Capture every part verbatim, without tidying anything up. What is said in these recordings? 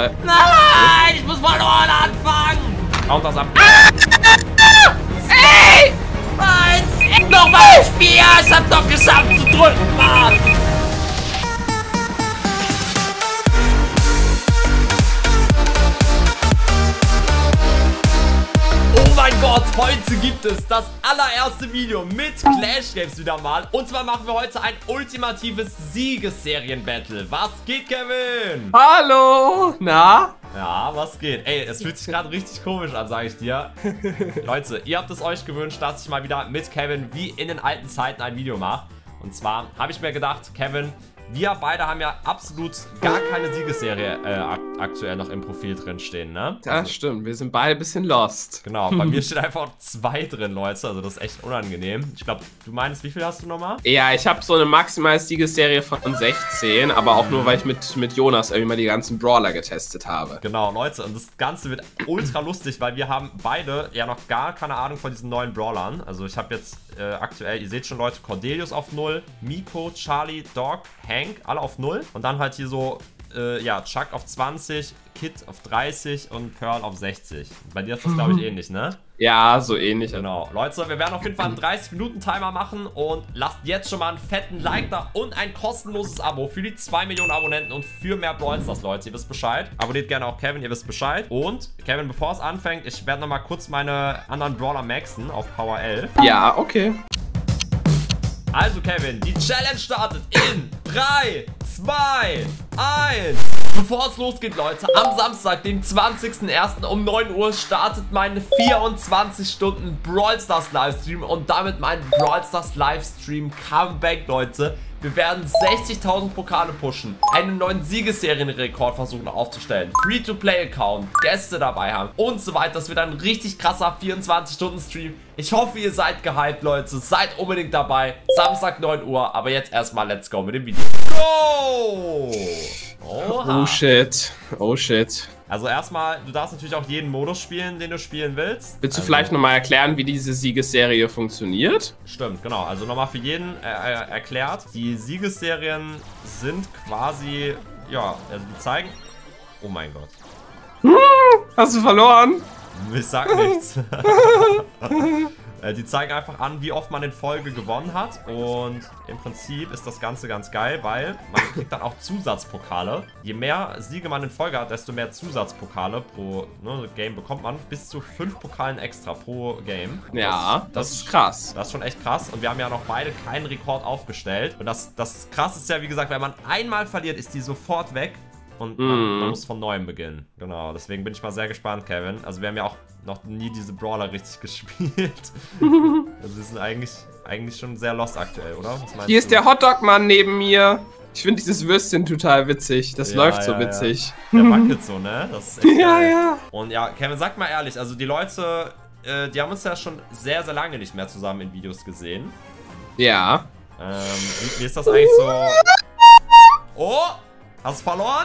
Fall. Nein, ich muss verloren anfangen. Haut das ab. Ey! Nein! Nochmal Spiel! Ich hab doch geschafft zu drücken, Mann! Oh mein Gott, heute gibt es das allererste Video mit Clash Games wieder mal. Und zwar machen wir heute ein ultimatives Siegesserien-Battle. Was geht, Kevin? Hallo! Na? Ja, was geht? Ey, es fühlt sich gerade richtig komisch an, sage ich dir. Leute, ihr habt es euch gewünscht, dass ich mal wieder mit Kevin wie in den alten Zeiten ein Video mache. Und zwar habe ich mir gedacht, Kevin, wir beide haben ja absolut gar keine Siegesserie äh, ak aktuell noch im Profil drin stehen, ne? Ja, also, stimmt. Wir sind beide ein bisschen lost. Genau, bei mir steht einfach zwei drin, Leute. Also das ist echt unangenehm. Ich glaube, du meinst, wie viel hast du nochmal? Ja, ich habe so eine maximale Siegesserie von sechzehn, aber auch nur, weil ich mit, mit Jonas irgendwie mal die ganzen Brawler getestet habe. Genau, Leute. Und das Ganze wird ultra lustig, weil wir haben beide ja noch gar keine Ahnung von diesen neuen Brawlern. Also ich habe jetzt äh, aktuell, ihr seht schon, Leute, Cordelius auf null, Miko, Charlie, Dog, Hank, alle auf null. Und dann halt hier so, äh, ja, Chuck auf zwanzig, Kid auf dreißig und Pearl auf sechzig. Bei dir ist das, glaube ich, ähnlich, ne? Ja, so ähnlich. Genau. Leute, wir werden auf jeden Fall einen dreißig Minuten Timer machen und lasst jetzt schon mal einen fetten Like da und ein kostenloses Abo für die zwei Millionen Abonnenten und für mehr Brawl Stars, Leute. Ihr wisst Bescheid. Abonniert gerne auch Kevin, ihr wisst Bescheid. Und, Kevin, bevor es anfängt, ich werde nochmal kurz meine anderen Brawler maxen auf Power elf. Ja, okay. Also, Kevin, die Challenge startet in drei, zwei, eins. Bevor es losgeht, Leute, am Samstag, dem zwanzigsten ersten um neun Uhr startet mein vierundzwanzig Stunden Brawl Stars Livestream und damit mein Brawl Stars Livestream Comeback, Leute. Wir werden sechzigtausend Pokale pushen, einen neuen Siegesserienrekord versuchen aufzustellen, Free-to-Play-Account, Gäste dabei haben und so weiter. Das wird ein richtig krasser vierundzwanzig Stunden Stream. Ich hoffe, ihr seid gehypt, Leute. Seid unbedingt dabei. Samstag neun Uhr. Aber jetzt erstmal let's go mit dem Video. Go! Oha. Oh shit. Oh shit. Also erstmal, du darfst natürlich auch jeden Modus spielen, den du spielen willst. Willst du also, vielleicht nochmal erklären, wie diese Siegesserie funktioniert? Stimmt, genau. Also nochmal für jeden äh, äh, erklärt. Die Siegesserien sind quasi, ja, also die zeigen... Oh mein Gott. Hm, hast du verloren? Ich sag nichts. Die zeigen einfach an, wie oft man in Folge gewonnen hat. Und im Prinzip ist das Ganze ganz geil, weil man kriegt dann auch Zusatzpokale. Je mehr Siege man in Folge hat, desto mehr Zusatzpokale pro ne, Game bekommt man. Bis zu fünf Pokalen extra pro Game. Ja, das, das ist krass. Das ist schon echt krass. Und wir haben ja noch beide keinen Rekord aufgestellt. Und das, das Krasse ist ja, wie gesagt, wenn man einmal verliert, ist die sofort weg. Und man, mm. man muss von Neuem beginnen. Genau, deswegen bin ich mal sehr gespannt, Kevin. Also wir haben ja auch noch nie diese Brawler richtig gespielt. Also wir sind eigentlich, eigentlich schon sehr lost aktuell, oder? Was meinst Hier ist du? der Hotdog-Mann neben mir. Ich finde dieses Würstchen total witzig. Das ja, läuft so ja, witzig. Ja. Der wackelt so, ne? Das ist echt ja, geil. ja. Und ja, Kevin, sag mal ehrlich, also die Leute, äh, die haben uns ja schon sehr, sehr lange nicht mehr zusammen in Videos gesehen. Ja. Ähm, wie, wie ist das eigentlich so? Oh! Hast du verloren?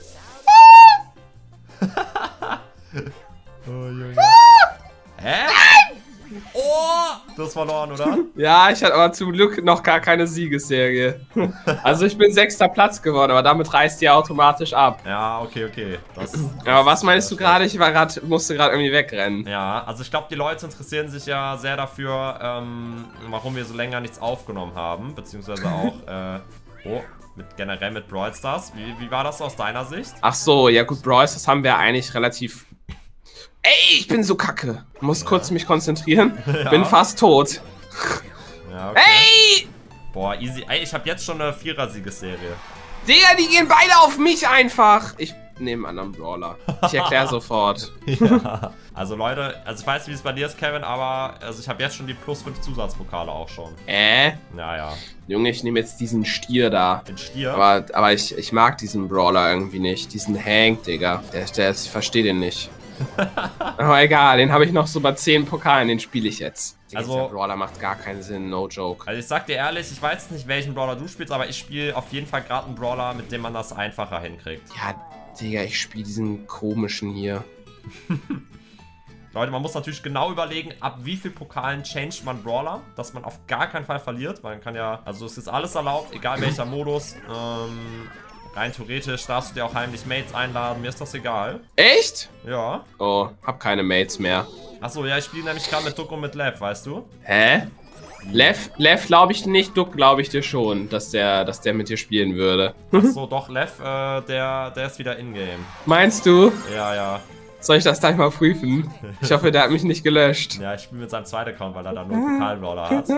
Oh, Junge. Hä? Oh! Du hast verloren, oder? Ja, ich hatte aber zum Glück noch gar keine Siegesserie. Also ich bin sechster Platz geworden, aber damit reißt die automatisch ab. Ja, okay, okay. Das, das aber was meinst du gerade? Ich war grad, musste gerade irgendwie wegrennen. Ja, also ich glaube, die Leute interessieren sich ja sehr dafür, ähm, warum wir so länger nichts aufgenommen haben. Beziehungsweise auch, äh, oh, mit, generell mit Brawl Stars. Wie, wie war das aus deiner Sicht? Ach so, ja gut, Brawl Stars haben wir eigentlich relativ... Ey, ich bin so kacke. Muss ja. kurz mich konzentrieren. Ja. Bin fast tot. Ja, okay. Hey! Boah, easy. Ey, ich habe jetzt schon eine Vierer-Siegesserie. Digga, die gehen beide auf mich einfach. Ich nehme einen anderen Brawler. Ich erkläre sofort. Ja. Also Leute, also ich weiß nicht, wie es bei dir ist, Kevin, aber also ich habe jetzt schon die plus fünf Zusatzpokale auch schon. Äh? Ja, ja. Junge, ich nehme jetzt diesen Stier da. Den Stier? Aber, aber ich, ich mag diesen Brawler irgendwie nicht. Diesen Hank, Digga. Der, der, ich verstehe den nicht. Aber egal, den habe ich noch so bei zehn Pokalen, den spiele ich jetzt. Also, der Brawler macht gar keinen Sinn, no joke. Also ich sag dir ehrlich, ich weiß nicht, welchen Brawler du spielst, aber ich spiele auf jeden Fall gerade einen Brawler, mit dem man das einfacher hinkriegt. Ja, Digga, ich spiele diesen komischen hier. Leute, man muss natürlich genau überlegen, ab wie viel Pokalen changed man Brawler, dass man auf gar keinen Fall verliert, weil man kann ja, also es ist alles erlaubt, egal welcher Modus. Ähm, rein theoretisch darfst du dir auch heimlich Mates einladen. Mir ist das egal. Echt? Ja. Oh, hab keine Mates mehr. Achso, ja, ich spiele nämlich gerade mit Duck und mit Lev, weißt du? Hä? Lev, Lev glaube ich nicht, Duck glaube ich dir schon, dass der, dass der mit dir spielen würde. Achso, doch, Lev, äh, der, der ist wieder in-game. Meinst du? Ja, ja. Soll ich das gleich mal prüfen? Ich hoffe, der hat mich nicht gelöscht. Ja, ich spiele mit seinem zweiten Account, weil er da nur einen Pokalbrawler hat.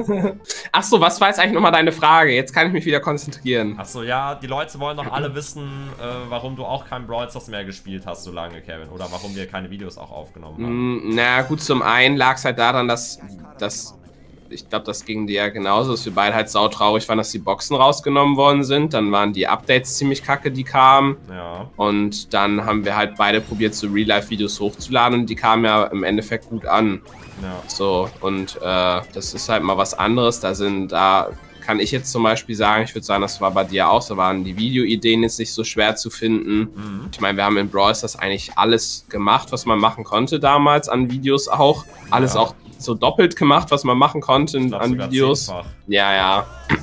Achso, was war jetzt eigentlich nochmal deine Frage? Jetzt kann ich mich wieder konzentrieren. Achso, ja, die Leute wollen doch alle wissen, äh, warum du auch kein Brawl Stars mehr gespielt hast so lange, Kevin. Oder warum wir keine Videos auch aufgenommen haben. Na gut, zum einen lag es halt daran, dass, dass ich glaube, das ging dir ja genauso, dass wir beide halt sautraurig waren, dass die Boxen rausgenommen worden sind. Dann waren die Updates ziemlich kacke, die kamen. Ja. Und dann haben wir halt beide probiert, so Real-Life-Videos hochzuladen und die kamen ja im Endeffekt gut an. Ja. So, und äh, das ist halt mal was anderes. Da sind, da kann ich jetzt zum Beispiel sagen, ich würde sagen, das war bei dir auch, da waren die Videoideen jetzt nicht so schwer zu finden. Mhm. Ich meine, wir haben in Brawl Stars eigentlich alles gemacht, was man machen konnte damals an Videos auch. Alles ja. auch so doppelt gemacht, was man machen konnte an Videos. Zehnfach. Ja, ja.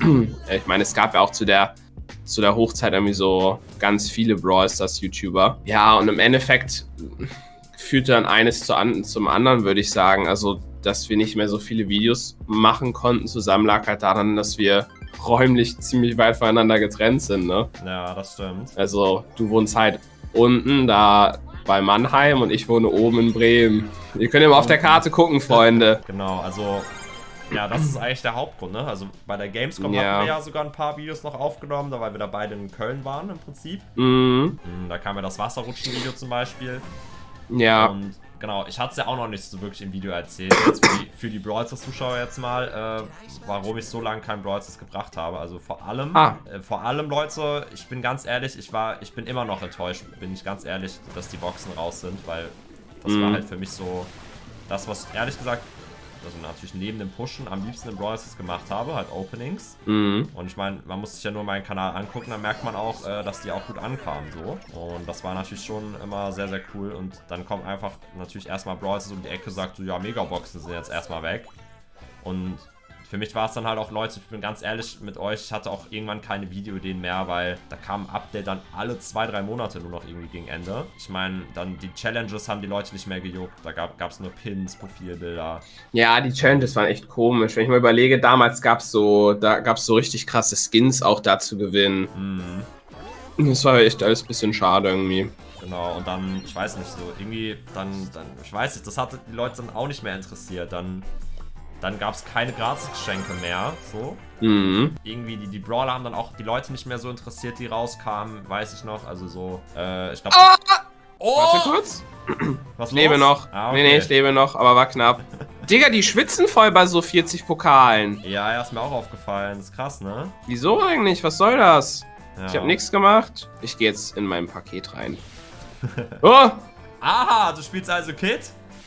Ich meine, es gab ja auch zu der, zu der Hochzeit irgendwie so ganz viele Brawl Stars YouTuber. Ja, und im Endeffekt führte dann eines zu an, zum anderen, würde ich sagen. Also, dass wir nicht mehr so viele Videos machen konnten zusammen, lag halt daran, dass wir räumlich ziemlich weit voneinander getrennt sind, ne? Ja, das stimmt. Also, du wohnst halt unten, da bei Mannheim und ich wohne oben in Bremen. Ihr könnt ja mal auf der Karte gucken, Freunde. Genau, also, ja, das ist eigentlich der Hauptgrund, ne? Also, bei der Gamescom ja. hatten wir ja sogar ein paar Videos noch aufgenommen, da weil wir da beide in Köln waren, im Prinzip. Mhm. Da kam ja das Wasserrutschen-Video zum Beispiel. Ja. Und genau, ich hatte es ja auch noch nicht so wirklich im Video erzählt, jetzt für die, für die Brawl Stars Zuschauer jetzt mal, äh, warum ich so lange kein Brawl Stars gebracht habe. Also vor allem, ah. äh, vor allem, Leute, ich bin ganz ehrlich, ich war, ich bin immer noch enttäuscht, bin ich ganz ehrlich, dass die Boxen raus sind, weil das mhm. war halt für mich so das, was ehrlich gesagt, also natürlich neben dem Pushen am liebsten in Brawl Stars gemacht habe, halt Openings. Mhm. Und ich meine, man muss sich ja nur meinen Kanal angucken, dann merkt man auch, äh, dass die auch gut ankamen, so. Und das war natürlich schon immer sehr, sehr cool. Und dann kommt einfach natürlich erstmal Brawl Stars um die Ecke, sagt so, ja, Megaboxen sind jetzt erstmal weg. Und für mich war es dann halt auch, Leute, ich bin ganz ehrlich mit euch, ich hatte auch irgendwann keine Videoideen mehr, weil da kam ein Update dann alle zwei, drei Monate nur noch irgendwie gegen Ende. Ich meine, dann die Challenges haben die Leute nicht mehr gejuckt, da gab es nur Pins, Profilbilder. Ja, die Challenges waren echt komisch. Wenn ich mal überlege, damals gab es so, da gab es so richtig krasse Skins auch da zu gewinnen. Mhm. Das war echt alles ein bisschen schade irgendwie. Genau, und dann, ich weiß nicht, so irgendwie, dann, dann, ich weiß nicht, das hat die Leute dann auch nicht mehr interessiert, dann... Dann gab es keine Gratisgeschenke mehr, so. Mhm. Irgendwie, die, die Brawler haben dann auch die Leute nicht mehr so interessiert, die rauskamen, weiß ich noch. Also so, äh, ich glaube... Ah! Oh! Warte kurz. Was ich lebe los? noch. Ah, okay. Nee, nee, ich lebe noch, aber war knapp. Digga, die schwitzen voll bei so vierzig Pokalen. Ja, ja, ist mir auch aufgefallen. Das ist krass, ne? Wieso eigentlich? Was soll das? Ja. Ich habe nichts gemacht. Ich gehe jetzt in mein Paket rein. Oh! Aha, du spielst also Kid?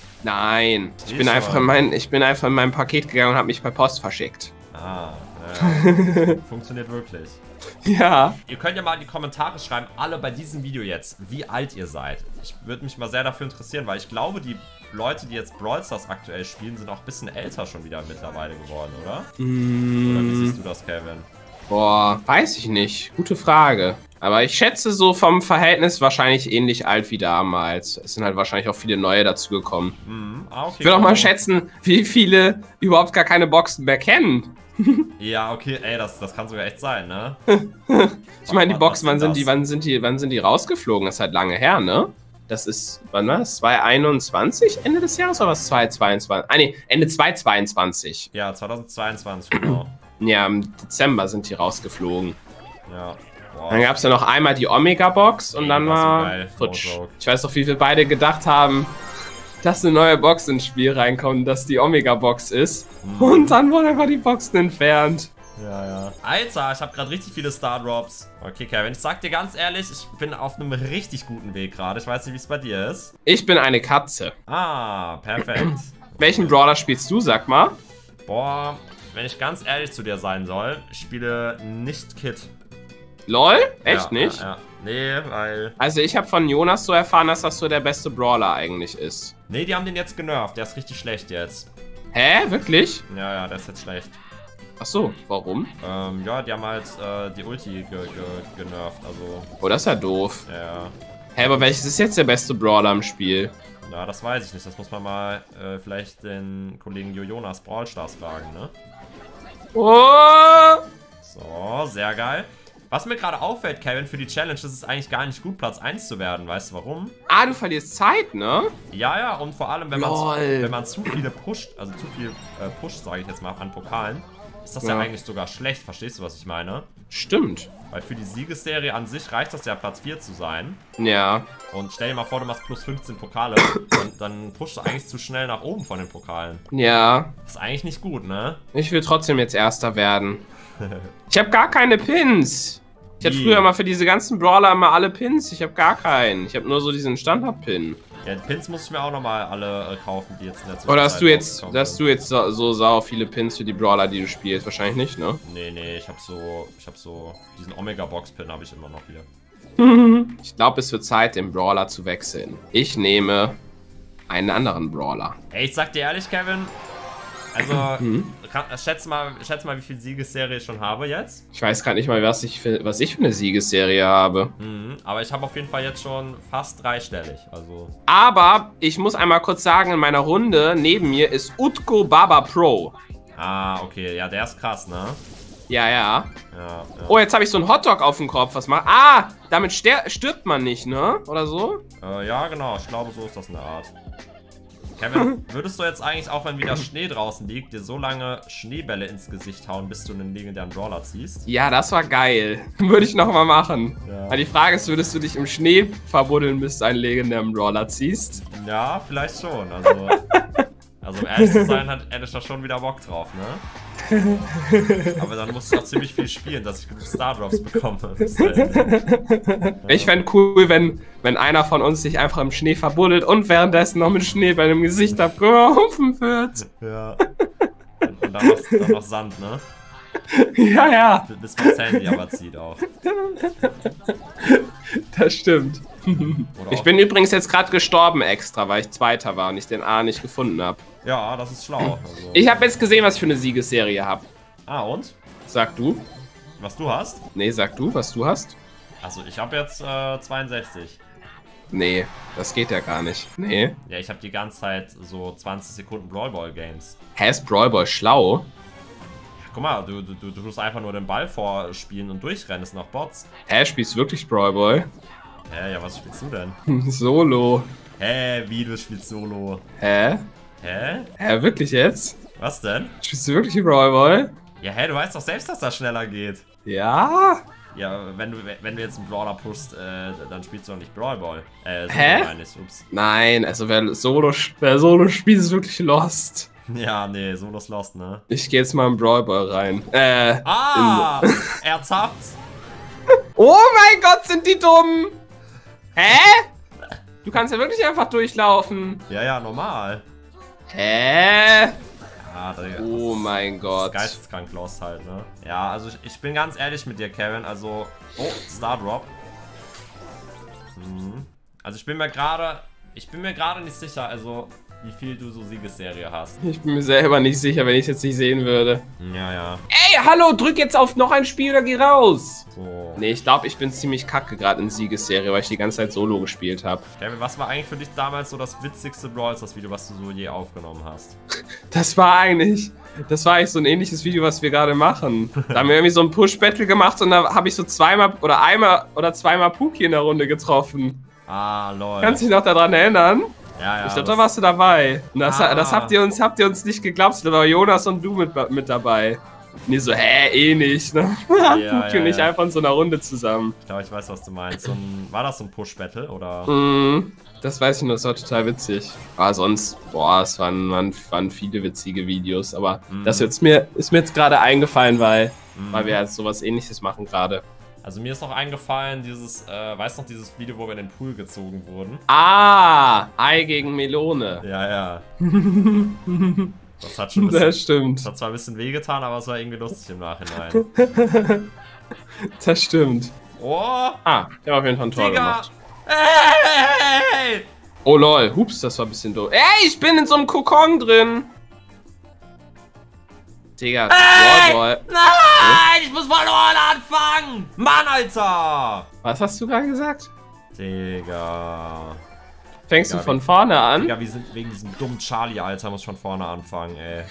Nein, ich Ich bin, einfach in mein, ich bin einfach in mein Paket gegangen und habe mich per Post verschickt. Ah, ja. Funktioniert wirklich. Ja. Ihr könnt ja mal in die Kommentare schreiben, alle bei diesem Video jetzt, wie alt ihr seid. Ich würde mich mal sehr dafür interessieren, weil ich glaube, die Leute, die jetzt Brawl Stars aktuell spielen, sind auch ein bisschen älter schon wieder mittlerweile geworden, oder? Mm. Oder wie siehst du das, Kevin? Boah, weiß ich nicht. Gute Frage. Aber ich schätze so vom Verhältnis wahrscheinlich ähnlich alt wie damals. Es sind halt wahrscheinlich auch viele neue dazugekommen. Mhm. Ah, okay, ich will auch mal schätzen, wie viele überhaupt gar keine Boxen mehr kennen. Ja, okay, ey, das, das kann sogar echt sein, ne? Ich meine, die Boxen, wann sind die, wann sind die, wann sind die rausgeflogen? Das ist halt lange her, ne? Das ist, wann war das? zwanzig einundzwanzig Ende des Jahres oder was? zwanzig zweiundzwanzig? Ah, nee, Ende zwanzig zweiundzwanzig. Ja, zweitausendzweiundzwanzig, genau. Ja, im Dezember sind die rausgeflogen. Ja. Wow. Dann gab es ja noch einmal die Omega-Box und Ey, dann war so futsch. Ich weiß noch, wie wir beide gedacht haben, dass eine neue Box ins Spiel reinkommt, dass die Omega-Box ist. Mhm. Und dann wurden einfach die Boxen entfernt. Ja, ja. Alter, ich habe gerade richtig viele Star-Drops. Okay, Kevin, ich sag dir ganz ehrlich, ich bin auf einem richtig guten Weg gerade. Ich weiß nicht, wie es bei dir ist. Ich bin eine Katze. Ah, perfekt. Welchen Brawler spielst du, sag mal? Boah, wenn ich ganz ehrlich zu dir sein soll, ich spiele nicht Kid. LOL? Echt ja, nicht? Ja, ja. Nee, weil... Also ich habe von Jonas so erfahren, dass das so der beste Brawler eigentlich ist. Nee, die haben den jetzt genervt. Der ist richtig schlecht jetzt. Hä? Wirklich? Ja, ja, der ist jetzt schlecht. Ach so, warum? Ähm, ja, die haben halt äh, die Ulti ge ge genervt, also... Oh, das ist ja doof. Ja. Hä, aber welches ist jetzt der beste Brawler im Spiel? Na, das weiß ich nicht. Das muss man mal äh, vielleicht den Kollegen Jojonas Brawl Stars fragen, ne? Oh! So, sehr geil. Was mir gerade auffällt, Kevin, für die Challenge ist es eigentlich gar nicht gut, Platz eins zu werden. Weißt du warum? Ah, du verlierst Zeit, ne? Ja, ja, und vor allem, wenn man, Lol. wenn man zu viele pusht, also zu viel äh, pusht, sage ich jetzt mal, an Pokalen, ist das ja. ja eigentlich sogar schlecht. Verstehst du, was ich meine? Stimmt. Weil für die Siegesserie an sich reicht das ja, Platz vier zu sein. Ja. Und stell dir mal vor, du machst plus fünfzehn Pokale und dann pushst du eigentlich zu schnell nach oben von den Pokalen. Ja. Das ist eigentlich nicht gut, ne? Ich will trotzdem jetzt Erster werden. Ich habe gar keine Pins. Ich hatte früher mal für diese ganzen Brawler immer alle Pins. Ich habe gar keinen. Ich habe nur so diesen Standard-Pin. Ja, die Pins muss ich mir auch nochmal alle äh, kaufen, die jetzt in der Zwischenzeit Oder hast du jetzt, hast sind. du jetzt so, so sau viele Pins für die Brawler, die du spielst? Wahrscheinlich nicht, ne? Nee, nee, ich habe so, ich habe so, diesen Omega-Box-Pin habe ich immer noch hier. Ich glaube, es wird Zeit, den Brawler zu wechseln. Ich nehme einen anderen Brawler. Ey, ich sag dir ehrlich, Kevin, also, mhm. kann, schätz, mal, schätz mal, wie viel Siegesserie ich schon habe jetzt. Ich weiß gerade nicht mal, was ich für, was ich für eine Siegesserie habe. Mhm, aber ich habe auf jeden Fall jetzt schon fast dreistellig, also... Aber ich muss einmal kurz sagen, in meiner Runde neben mir ist Utko Baba Pro. Ah, okay, ja, der ist krass, ne? Ja, ja. Ja, ja. Oh, jetzt habe ich so einen Hotdog auf dem Kopf. Was macht... Ah, damit stirbt man nicht, ne? Oder so? Äh, ja, genau, ich glaube, so ist das in der Art. Kevin, würdest du jetzt eigentlich auch, wenn wieder Schnee draußen liegt, dir so lange Schneebälle ins Gesicht hauen, bis du einen legendären Brawler ziehst? Ja, das war geil. Würde ich nochmal machen. Ja. Aber die Frage ist, würdest du dich im Schnee verbuddeln, bis du einen legendären Brawler ziehst? Ja, vielleicht schon. Also, also um ehrlich zu sein, hat, hätte ich da schon wieder Bock drauf, ne? Aber dann muss ich auch ziemlich viel spielen, dass ich genug Stardrops bekomme. Ich fände cool, wenn, wenn einer von uns sich einfach im Schnee verbuddelt und währenddessen noch mit Schnee bei dem Gesicht abgeworfen wird. Ja. Und, und dann, noch, dann noch Sand, ne? Ja, ja. Bis man das Handy aber zieht auch. Das stimmt. Ich bin übrigens jetzt gerade gestorben extra, weil ich Zweiter war und ich den A nicht gefunden habe. Ja, das ist schlau. Also. Ich habe jetzt gesehen, was ich für eine Siegesserie habe. Ah, und? Sag du. Was du hast? Nee, sag du, was du hast. Also, ich habe jetzt äh, zweiundsechzig. Nee, das geht ja gar nicht. Nee. Ja, ich habe die ganze Zeit so zwanzig Sekunden Brawl Ball Games. Hä, ist Brawl Ball schlau? Guck mal, du, du, du tust einfach nur den Ball vorspielen und durchrennen, das sind noch Bots. Hä, spielst du wirklich Brawl Ball? Hä, ja, was spielst du denn? Solo. Hä, wie, du spielst Solo? Hä? Hä? Hä, wirklich jetzt? Was denn? Spielst du wirklich Brawl Ball? Ja, hä, du weißt doch selbst, dass das schneller geht. Ja? Ja, wenn du, wenn du jetzt einen Brawler pushst, äh, dann spielst du doch nicht Brawl Ball. Äh, Solo Hä? meine ich, ups. Nein, also wer Solo, wer Solo spielt, ist wirklich lost. Ja, nee, Solo ist lost, ne? Ich gehe jetzt mal in Brawl Ball rein. Äh. Ah! Ertappt! Oh mein Gott, sind die dumm! Hä? Du kannst ja wirklich einfach durchlaufen. Ja, ja, normal. Hä? Ja, da, oh das, mein Gott. Das ist geisteskrank lost halt, ne? Ja, also ich, ich bin ganz ehrlich mit dir, Kevin. Also, oh, Stardrop. Mhm. Also ich bin mir gerade, ich bin mir gerade nicht sicher, also wie viel du so Siegesserie hast. Ich bin mir selber nicht sicher, wenn ich es jetzt nicht sehen würde. Ja, ja. Ey, hallo, drück jetzt auf noch ein Spiel oder geh raus. So. Nee, ich glaube, ich bin ziemlich kacke gerade in Siegesserie, weil ich die ganze Zeit Solo gespielt habe. Kevin, was war eigentlich für dich damals so das witzigste Brawl Stars Video, was du so je aufgenommen hast? Das war eigentlich, das war eigentlich so ein ähnliches Video, was wir gerade machen. Da haben wir irgendwie so ein Push-Battle gemacht und da habe ich so zweimal oder einmal oder zweimal Puki in der Runde getroffen. Ah, lol. Kannst du dich noch daran erinnern? Ja, ja. Ich glaube, da warst du dabei. Und das, ah. das habt ihr uns, habt ihr uns nicht geglaubt. Da war Jonas und du mit, mit dabei. Und ihr so, hä, eh nicht. Ne? Ja, Puki ja, und ich ja. einfach in so einer Runde zusammen. Ich glaube, ich weiß, was du meinst. So ein, war das so ein Push-Battle, oder? Mm, das weiß ich nur, das war total witzig. Aber sonst, boah, es waren, waren, waren viele witzige Videos. Aber mm. das jetzt mir, ist mir jetzt gerade eingefallen, weil, mm. weil wir jetzt sowas Ähnliches machen gerade. Also mir ist noch eingefallen, dieses, äh, weißt du noch, dieses Video, wo wir in den Pool gezogen wurden? Ah, Ei gegen Melone. Ja, ja. Das hat schon ein bisschen, das stimmt. Das hat zwar ein bisschen wehgetan, aber es war irgendwie lustig im Nachhinein. Das stimmt. Oh! Ah, der hat auf jeden Fall ein Tor Digga. gemacht. Hey! Oh lol, hups, das war ein bisschen doof. Ey, ich bin in so einem Kokon drin. Digga, Ey! Brawlball. Nein, ich muss von vorne anfangen. Mann, Alter. Was hast du gerade gesagt? Digga. Fängst Digga, du von wie- vorne an? Digga, wir sind wegen diesem dummen Charlie, Alter, muss von vorne anfangen, ey.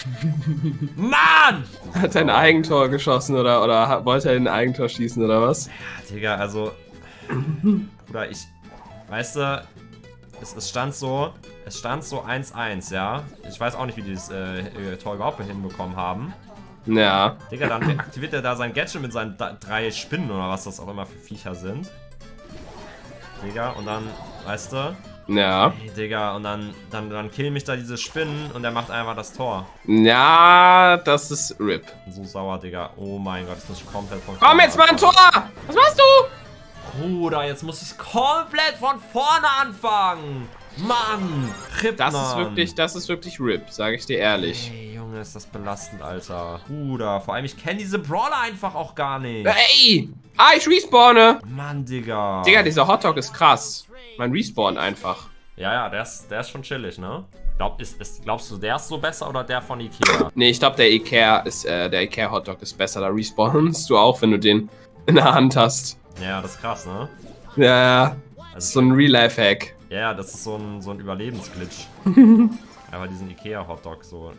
Mann! Hat er ein Eigentor geschossen oder, oder hat, wollte er ein Eigentor schießen oder was? Ja, Digga, also... Bruder, ich... Weißt du, es, es stand so... Es stand so eins eins, ja? Ich weiß auch nicht, wie die das äh, äh, Tor überhaupt hinbekommen haben. Ja. Digga, dann aktiviert er da sein Gadget mit seinen da- drei Spinnen oder was das auch immer für Viecher sind. Digga, und dann, weißt du... Ja. Hey, Digga, und dann, dann, dann killen mich da diese Spinnen und er macht einfach das Tor. Ja, das ist R I P. So sauer, Digga. Oh mein Gott, das muss ich komplett von Komm vorne jetzt mal ein anfangen. Tor! Was machst du? Bruder, jetzt muss ich komplett von vorne anfangen. Mann, Rippmann. Das ist wirklich, das ist wirklich R I P, sage ich dir ehrlich. Ey, Junge, ist das belastend, Alter. Bruder, vor allem, ich kenne diese Brawler einfach auch gar nicht. Ey! Ah, ich respawne! Mann, Digga. Digga, dieser Hotdog ist krass. Man respawnt einfach. Ja, ja, der ist, der ist schon chillig, ne? Glaub, ist, ist, glaubst du, der ist so besser oder der von Ikea? Nee, ich glaube, der Ikea ist, äh, der Ikea Hotdog ist besser. Da respawnst du auch, wenn du den in der Hand hast. Ja, das ist krass, ne? Ja, ja. Das ist so ein Real-Life-Hack. Ja, das ist so ein, so ein Überlebensglitch. Aber diesen Ikea-Hotdog so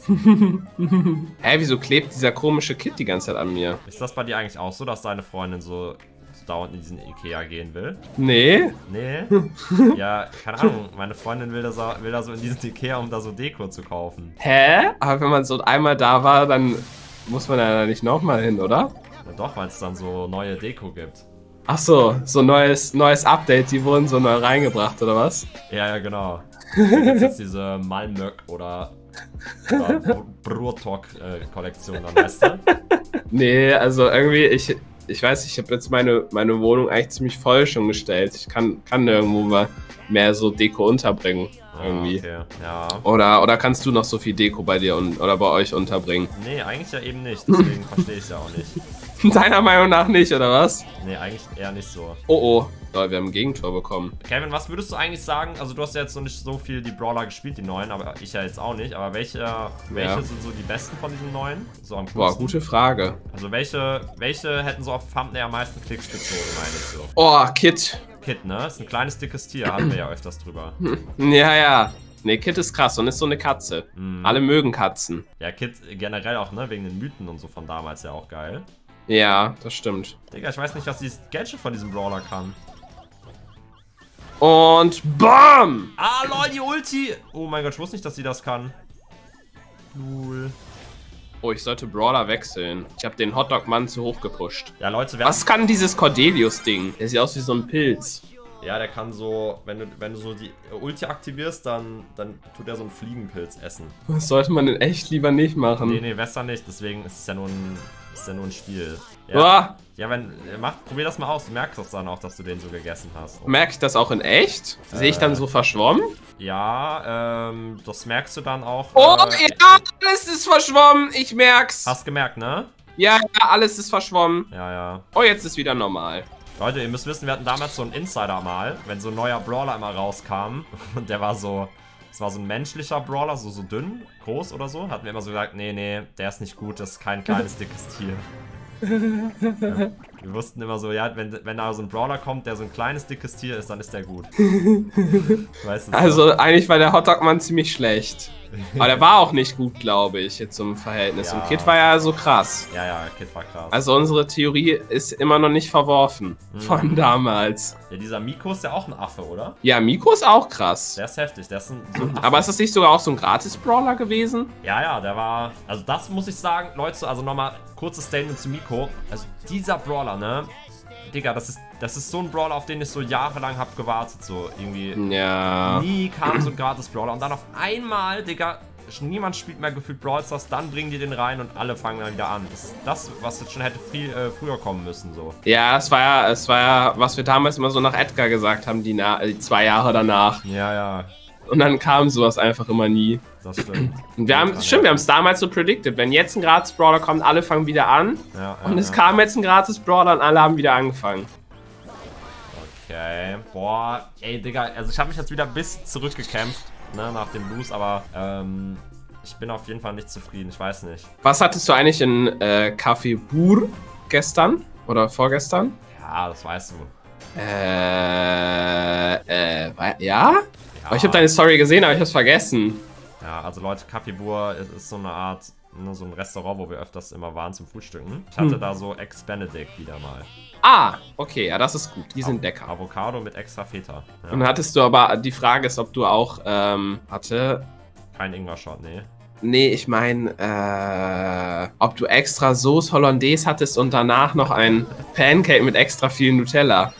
genießen. Hä, wieso klebt dieser komische Kid die ganze Zeit an mir? Ist das bei dir eigentlich auch so, dass deine Freundin so, so dauernd in diesen Ikea gehen will? Nee. Nee? Ja, keine Ahnung. Meine Freundin will da, so, will da so in diesen Ikea, um da so Deko zu kaufen. Hä? Aber wenn man so einmal da war, dann muss man ja nicht nochmal hin, oder? Ja, doch, weil es dann so neue Deko gibt. Ach so, so neues, neues Update, die wurden so neu reingebracht, oder was? Ja, ja, genau. Da gibt's jetzt diese Malmök oder, oder Brotok-Kollektion, dann weißt du? Nee, also irgendwie, ich, ich weiß, ich habe jetzt meine, meine Wohnung eigentlich ziemlich voll schon gestellt. Ich kann, kann nirgendwo mal mehr so Deko unterbringen, irgendwie. Ah, okay, ja. Oder, oder kannst du noch so viel Deko bei dir und, oder bei euch unterbringen? Nee, eigentlich ja eben nicht, deswegen verstehe ich es ja auch nicht. Deiner Meinung nach nicht, oder was? Nee, eigentlich eher nicht so. Oh oh, Leute, wir haben ein Gegentor bekommen. Kevin, was würdest du eigentlich sagen? Also du hast ja jetzt noch nicht so viel die Brawler gespielt, die neuen, aber ich ja jetzt auch nicht. Aber welche, welche Ja. sind so die besten von diesen neuen? So am Boah, coolsten? gute Frage. Also welche, welche hätten so auf Thumbnail am meisten Klicks gezogen, meine ich so? Oh, Kit. Kid, ne? Ist ein kleines, dickes Tier, hatten wir ja öfters drüber. Ja, ja. Nee, Kit ist krass und ist so eine Katze. Mhm. Alle mögen Katzen. Ja, Kid generell auch, ne? Wegen den Mythen und so von damals ja auch geil. Ja, das stimmt. Digga, ich weiß nicht, was dieses Gadget von diesem Brawler kann. Und BAM! Ah, lol, die Ulti! Oh mein Gott, ich wusste nicht, dass sie das kann. Cool. Oh, ich sollte Brawler wechseln. Ich habe den Hotdog-Mann zu hoch gepusht. Ja, Leute, wer... Was kann dieses Cordelius-Ding? Der sieht aus wie so ein Pilz. Ja, der kann so, wenn du, wenn du so die Ulti aktivierst, dann, dann tut er so einen Fliegenpilz essen. Das sollte man in echt lieber nicht machen. Nee, nee, besser nicht, deswegen ist es ja nur ein, ist ja nur ein Spiel. Ja, Uah, ja wenn, mach, probier das mal aus, du merkst das dann auch, dass du den so gegessen hast. merke ich das auch in echt? Sehe ich dann so verschwommen? Ja, ähm, das merkst du dann auch. Oh, äh, ja, alles ist verschwommen. Ich merk's. Hast gemerkt, ne? Ja, ja, alles ist verschwommen. Ja, ja. Oh, jetzt ist wieder normal. Leute, ihr müsst wissen, wir hatten damals so einen Insider mal, wenn so ein neuer Brawler immer rauskam und der war so, das war so ein menschlicher Brawler, so, so dünn, groß oder so, hatten wir immer so gesagt, nee, nee, der ist nicht gut, das ist kein kleines, dickes Tier. Ja, wir wussten immer so, ja, wenn, wenn da so ein Brawler kommt, der so ein kleines, dickes Tier ist, dann ist der gut. Weißt du? So? Also, eigentlich war der Hotdog-Mann ziemlich schlecht. Aber der war auch nicht gut, glaube ich, jetzt zum Verhältnis. Ja. Und Kid war ja so krass. Ja, ja, Kid war krass. Also unsere Theorie ist immer noch nicht verworfen. Mhm. Von damals. Ja, dieser Miko ist ja auch ein Affe, oder? Ja, Miko ist auch krass. Der ist heftig, der ist ein, so ein Affe. Aber ist das nicht sogar auch so ein Gratis-Brawler gewesen? Ja, ja, der war... Also das muss ich sagen, Leute, also nochmal kurzes Statement zu Miko. Also dieser Brawler, ne? Digga, das ist, das ist so ein Brawler, auf den ich so jahrelang hab gewartet, so irgendwie. Ja. Nie kam so ein Gratis-Brawler. Und dann auf einmal, Digga, niemand spielt mehr gefühlt Brawl Stars, dann bringen die den rein und alle fangen dann wieder an. Das ist das, was jetzt schon hätte viel äh, früher kommen müssen, so. Ja, es war ja, es war ja, was wir damals immer so nach Edgar gesagt haben, die, na die zwei Jahre danach. Ja, ja, Und dann kam sowas einfach immer nie. das stimmt. Und wir haben, stimmt, wir haben es damals so predicted. Wenn jetzt ein Gratis-Brawler kommt, alle fangen wieder an. Ja, ja, Und es ja. kam jetzt ein Gratis-Brawler und alle haben wieder angefangen. Okay, boah, ey, Digga, also ich habe mich jetzt wieder ein bisschen zurückgekämpft, ne, nach dem Blues, aber, ähm, ich bin auf jeden Fall nicht zufrieden, ich weiß nicht. Was hattest du eigentlich in äh, Café Bur gestern oder vorgestern? Ja, das weißt du. Äh, äh, ja? ja. Oh, ich habe deine Story gesehen, aber ich hab's vergessen. Ja, also Leute, Café Bur ist, ist so eine Art, ne, so ein Restaurant, wo wir öfters immer waren zum Frühstücken. Ich hatte hm. da so Ex-Benedict wieder mal. Ah, okay, ja, das ist gut. Die sind lecker. Avocado mit extra Feta. Ja. Und hattest du aber, die Frage ist, ob du auch, ähm, hatte... Kein Ingwer-Shot, nee. Nee, ich meine, äh, ob du extra Sauce Hollandaise hattest und danach noch ein Pancake mit extra viel Nutella.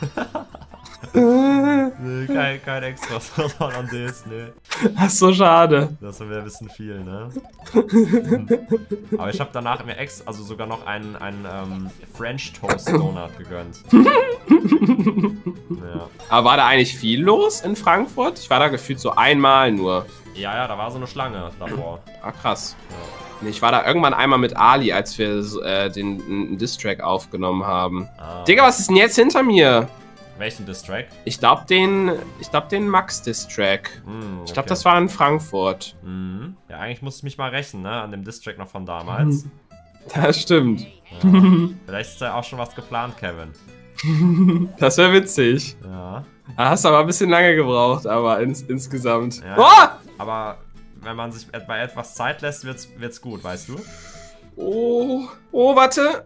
Nee, kein, kein extra Sauce Hollandaise, nee. Das ist so schade. Das wäre ein bisschen viel, ne? Aber ich habe danach mir ex, also sogar noch einen, einen ähm, French Toast Donut gegönnt. Ja. Aber war da eigentlich viel los in Frankfurt? Ich war da gefühlt so einmal nur. Ja, ja, da war so eine Schlange davor. Ah, krass. Ja. Nee, ich war da irgendwann einmal mit Ali, als wir äh, den, den Diss-Track aufgenommen haben. Ah. Digga, was ist denn jetzt hinter mir? Welchen Diss-Track? Ich glaube den, ich glaube den Max-Diss-Track. Mm, okay. Ich glaube, das war in Frankfurt. Mm. Ja, eigentlich musste ich mich mal rächen, ne? An dem Diss-Track noch von damals. Das stimmt. Ja. Vielleicht ist da auch schon was geplant, Kevin. Das wäre witzig. Ja. Da hast du aber ein bisschen lange gebraucht, aber ins, insgesamt. Ja, oh! Aber wenn man sich bei etwas Zeit lässt, wird's, wird's gut, weißt du? Oh, oh, warte.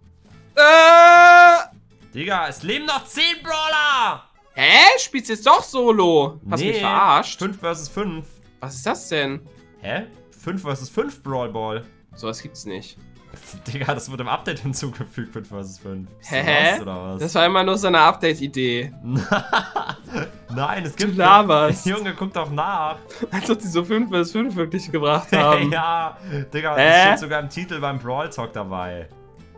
Äh... Digga, es leben noch zehn Brawler! Hä? Spielst du jetzt doch Solo? Hast du nee, mich verarscht? fünf versus fünf. Was ist das denn? Hä? fünf versus fünf Brawl Ball. Sowas gibt's nicht. Digga, das wurde im Update hinzugefügt, fünf versus fünf. Hä? Oder was? Das war immer nur so eine Update-Idee. Nein, es gibt... Du laberst. Junge, guck doch nach. Als ob die so fünf versus fünf wirklich gebracht haben. Ja, Digga, Hä? das steht sogar im Titel beim Brawl Talk dabei.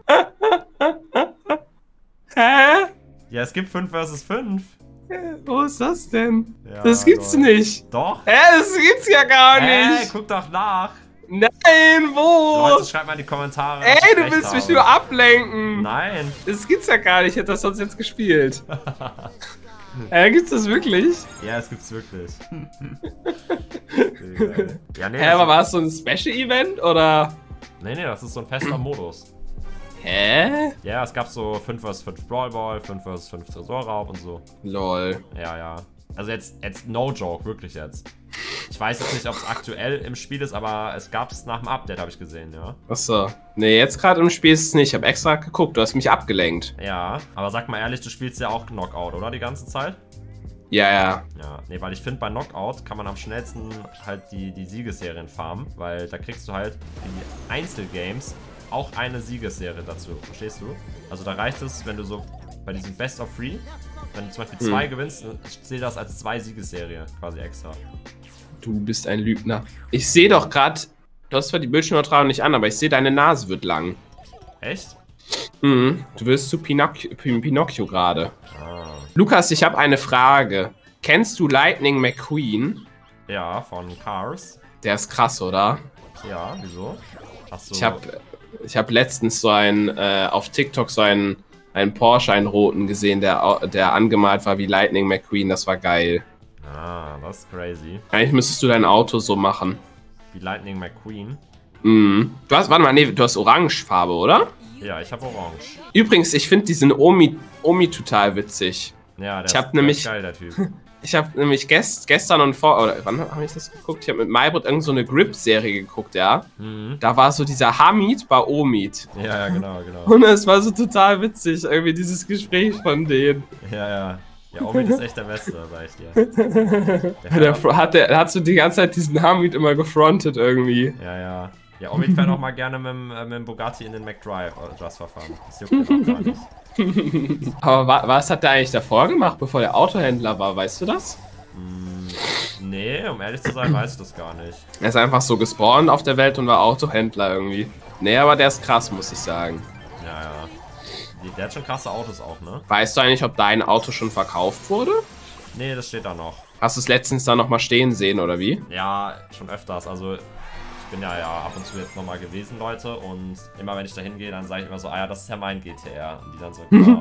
Hä? Ja, es gibt fünf versus fünf. Wo ist das denn? Ja, das gibt's Gott. nicht. Doch. Hä, das gibt's ja gar Hä? nicht. Guck doch nach. Nein, wo? Leute, schreibt mal in die Kommentare. Ey, du willst mich nur ablenken. Nein. Das gibt's ja gar nicht. Ich hätte das sonst jetzt gespielt. Äh, gibt's das wirklich? Ja, es gibt's wirklich. Ja, nee, Hä, aber war es so ein Special-Event, oder? Nee, nee, das ist so ein fester Modus. Hä? Ja, es gab so fünf versus fünf Brawl Ball, fünf versus fünf Tresorraub und so. Lol. Ja, ja. Also jetzt, jetzt no joke, wirklich jetzt. Ich weiß jetzt nicht, ob es aktuell im Spiel ist, aber es gab es nach dem Update, habe ich gesehen, ja. Achso. Nee, jetzt gerade im Spiel ist es nicht. Ich habe extra geguckt, du hast mich abgelenkt. Ja, aber sag mal ehrlich, du spielst ja auch Knockout, oder? Die ganze Zeit? Ja, ja. Ja, nee, weil ich finde, bei Knockout kann man am schnellsten halt die, die Siegesserien farmen, weil da kriegst du halt in die Einzelgames auch eine Siegesserie dazu, verstehst du? Also da reicht es, wenn du so bei diesem Best of Three, wenn du zum Beispiel zwei hm. gewinnst, ich sehe das als zwei Siegesserie quasi extra. Du bist ein Lügner. Ich sehe doch gerade, du hast zwar die Bildschirmübertragung nicht an, aber ich sehe, deine Nase wird lang. Echt? Mhm. Du wirst zu Pinocchio, Pinocchio gerade. Ah. Lukas, ich habe eine Frage. Kennst du Lightning McQueen? Ja, von Cars. Der ist krass, oder? Ja, wieso? Hast du... Ich habe ich hab letztens so einen, äh, auf TikTok so einen, einen Porsche, einen roten gesehen, der, der angemalt war wie Lightning McQueen. Das war geil. Ah, das ist crazy. Eigentlich müsstest du dein Auto so machen. Wie Lightning McQueen? Mhm. Du hast, warte mal, nee, du hast Orangefarbe, oder? Ja, ich habe Orange. Übrigens, ich finde diesen Omi, Omi total witzig. Ja, der, ich ist, hab nämlich, der ist geil, der Typ. Ich habe nämlich gest, gestern und vor... Oder wann habe ich das geguckt? Ich habe mit Maybrit irgend so eine Grip-Serie geguckt, ja. Mhm. Da war so dieser Hamid bei Omid. Ja, ja, genau, genau. Und es war so total witzig, irgendwie dieses Gespräch von denen. Ja, ja. Ja, Omid ist echt der Beste, sag ich dir. Der, der, hat, der hat so die ganze Zeit diesen Hamid immer gefrontet irgendwie. Ja, ja. Ja, Omid fährt auch mal gerne mit dem, äh, mit dem Bugatti in den McDrive, das Verfahren. Das juckt mir auch gar nicht. Aber wa was hat der eigentlich davor gemacht, bevor der Autohändler war? Weißt du das? Mm, nee, um ehrlich zu sein, weiß ich das gar nicht. Er ist einfach so gespawnt auf der Welt und war Autohändler irgendwie. Nee, aber der ist krass, muss ich sagen. Ja, ja. Die, der hat schon krasse Autos auch, ne? Weißt du eigentlich, ob dein Auto schon verkauft wurde? Nee, das steht da noch. Hast du es letztens da nochmal stehen sehen, oder wie? Ja, schon öfters. Also, ich bin ja, ja ab und zu jetzt nochmal gewesen, Leute. Und immer wenn ich da hingehe, dann sage ich immer so, ah ja, das ist ja mein G T R. Und die dann so,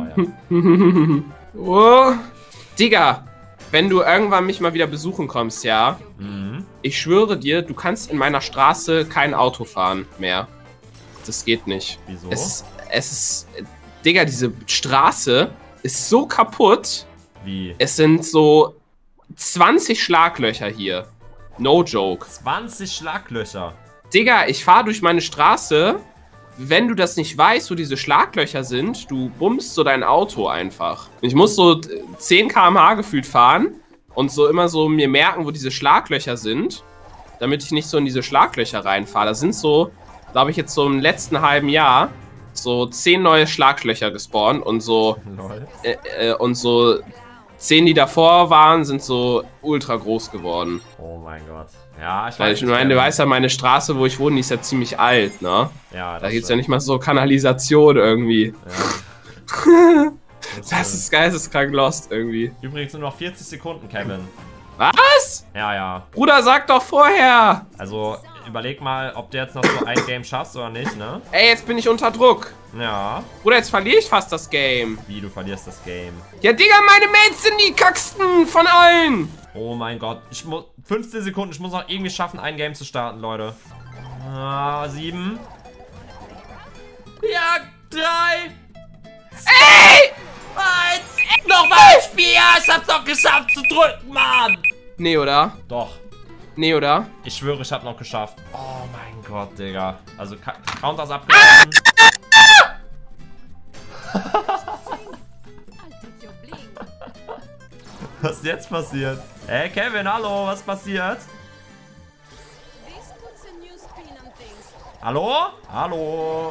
genau, ja. Oh, Digga, wenn du irgendwann mich mal wieder besuchen kommst, ja, mhm. ich schwöre dir, du kannst in meiner Straße kein Auto fahren mehr. Das geht nicht. Wieso? Es, es ist, Digga, diese Straße ist so kaputt. Wie? Es sind so zwanzig Schlaglöcher hier. No joke. zwanzig Schlaglöcher. Digga, ich fahre durch meine Straße. Wenn du das nicht weißt, wo diese Schlaglöcher sind, du bummst so dein Auto einfach. Ich muss so zehn Kilometer pro Stunde gefühlt fahren und so immer so mir merken, wo diese Schlaglöcher sind, damit ich nicht so in diese Schlaglöcher reinfahre. Da sind so, glaube ich, jetzt so im letzten halben Jahr so zehn neue Schlaglöcher gespawnt und so äh, äh, und so zehn, die davor waren, sind so ultra groß geworden. Oh mein Gott. Ja, ich Weil weiß ich meine, du weißt ja, meine Straße, wo ich wohne, die ist ja ziemlich alt, ne? Ja, da gibt's ja nicht mal so Kanalisation irgendwie. Ja. Das, das ist geisteskrank lost irgendwie. Übrigens nur noch vierzig Sekunden, Kevin. Was? Ja, ja. Bruder, sag doch vorher! Also, überleg mal, ob du jetzt noch so ein Game schaffst oder nicht, ne? Ey, jetzt bin ich unter Druck. Ja. Bruder, jetzt verliere ich fast das Game. Wie, du verlierst das Game? Ja, Digga, meine Mates sind die kacksten von allen. Oh mein Gott. Ich muss. fünfzehn Sekunden. Ich muss noch irgendwie schaffen, ein Game zu starten, Leute. Ah, sieben. Ja, drei. Ey! Eins. Nochmal ein Spiel. Ja, ich hab's doch geschafft zu drücken, Mann. Nee, oder? Doch. Nee, oder? Ich schwöre, ich hab noch geschafft. Oh mein Gott, Digga. Also, Counters abgelaufen. Was ist jetzt passiert? Hey Kevin, hallo, was passiert? Hallo? Hallo?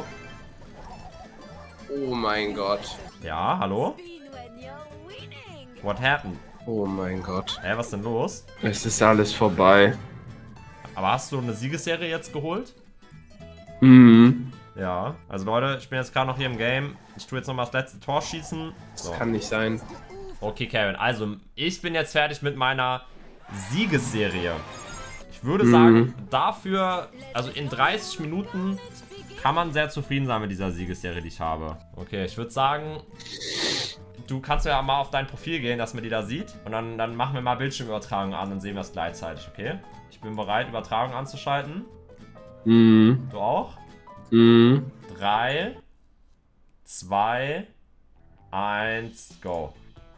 Oh mein Gott. Ja, hallo? What happened? Oh mein Gott. Hä, was ist denn los? Es ist alles vorbei. Aber hast du eine Siegesserie jetzt geholt? Mhm. Ja, also Leute, ich bin jetzt gerade noch hier im Game. Ich tue jetzt nochmal das letzte Tor schießen. So. Das kann nicht sein. Okay, Kevin, also ich bin jetzt fertig mit meiner Siegesserie. Ich würde mhm. sagen, dafür, also in dreißig Minuten kann man sehr zufrieden sein mit dieser Siegesserie, die ich habe. Okay, ich würde sagen, du kannst ja mal auf dein Profil gehen, dass man die da sieht. Und dann, dann machen wir mal Bildschirmübertragung an und sehen wir es gleichzeitig, okay? Ich bin bereit, Übertragung anzuschalten. Mhm. Du auch? Mhm. drei, zwei, eins, go.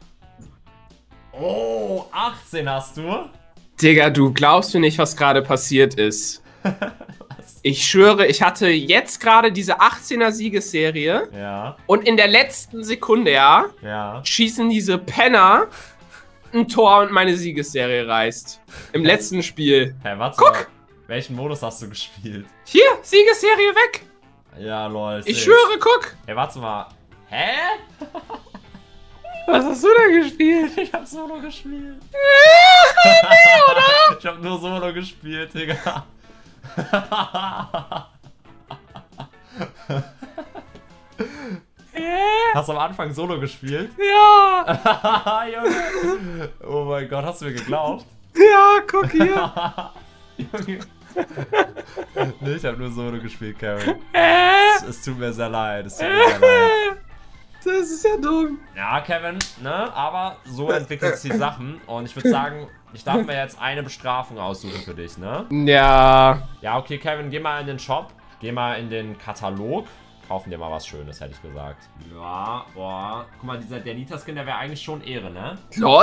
Oh, achtzehn hast du? Digga, du glaubst mir nicht, was gerade passiert ist. Ich schwöre, ich hatte jetzt gerade diese achtzehner Siegesserie. Ja. Und in der letzten Sekunde, ja, ja. schießen diese Penner ein Tor und meine Siegesserie reißt. Im letzten Spiel. Hä, hey, warte Guck! Mal. Welchen Modus hast du gespielt? Hier, Siegesserie weg. Ja, lol. Ich schwöre, guck. Hey, warte mal. Hä? Was hast du denn gespielt? Ich hab Solo gespielt. Nee, oder? Ich hab nur Solo gespielt, Digga. Hast du am Anfang Solo gespielt? Ja. Junge. Oh mein Gott, hast du mir geglaubt? Ja, guck hier. Junge. Nee, ich hab nur Solo gespielt, Kevin. Äh? Es, es tut mir sehr leid. Es tut mir sehr leid. Das ist ja dumm. Ja, Kevin, ne? Aber so entwickeln sich die Sachen. Und ich würde sagen, ich darf mir jetzt eine Bestrafung aussuchen für dich, ne? Ja. Ja, okay, Kevin, geh mal in den Shop. Geh mal in den Katalog. Kaufen dir mal was Schönes, hätte ich gesagt. Ja, boah. Guck mal, dieser, der Nita-Skin, der wäre eigentlich schon Ehre, ne? LOL?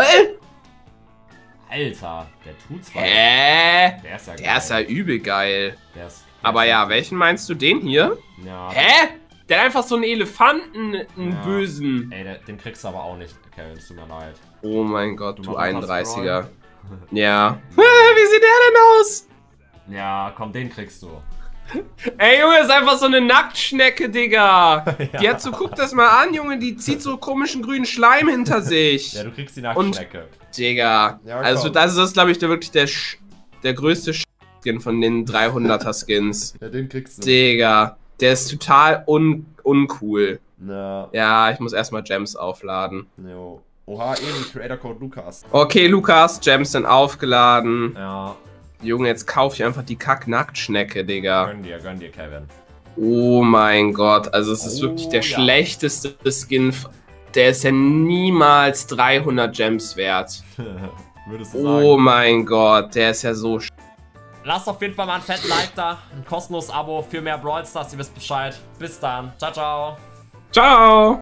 Alter, der tut's was. Hä? Der ist ja geil. Der ist ja übel geil. Der ist, der Aber ist ja, welchen meinst du? Den hier? Ja. Hä? Der hat einfach so einen Elefanten, einen Ja. bösen. Ey, der, den kriegst du aber auch nicht, Kevin. Es tut mir leid. Oh mein Gott, Du du, mal einunddreißiger. Ja. Wie sieht der denn aus? Ja, komm, den kriegst du. Ey, Junge, ist einfach so eine Nacktschnecke, Digga. Ja. Die hat so, guck das mal an, Junge, die zieht so komischen grünen Schleim hinter sich. Ja, du kriegst die Nacktschnecke. Digga. Ja, also, komm. das ist, glaube ich, der, wirklich der, Sch der größte Skin von den dreihunderter Skins. Ja, den kriegst du. Digga. Der ist total un uncool. Ja. Ja, ich muss erstmal Gems aufladen. Jo. Oha, eben, Creator Code Lukas. Okay, Lukas, Gems sind aufgeladen. Ja. Junge, jetzt kaufe ich einfach die Kack-Nacktschnecke, Digga. Gönn dir, gönn dir, Kevin. Oh mein Gott, also es ist Oh, wirklich der ja. schlechteste Skin. Der ist ja niemals dreihundert Gems wert. Würdest du sagen? Oh mein Gott, der ist ja so sch lasst auf jeden Fall mal ein fetten Like da. Ein kostenloses Abo für mehr Brawl Stars. Ihr wisst Bescheid. Bis dann. Ciao, ciao. Ciao.